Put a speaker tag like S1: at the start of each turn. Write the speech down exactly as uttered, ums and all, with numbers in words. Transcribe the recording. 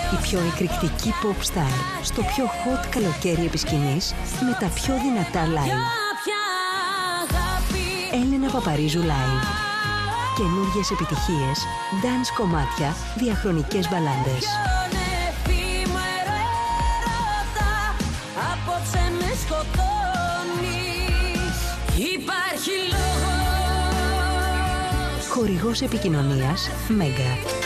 S1: Η πιο εκρηκτική pop star στο πιο hot καλοκαίρι επί σκηνής με τα πιο δυνατά live. Έλενα Παπαρίζου live. Καινούργιες επιτυχίες, dance κομμάτια, διαχρονικές μπαλάντες. Χορηγός επικοινωνίας Μέγκα.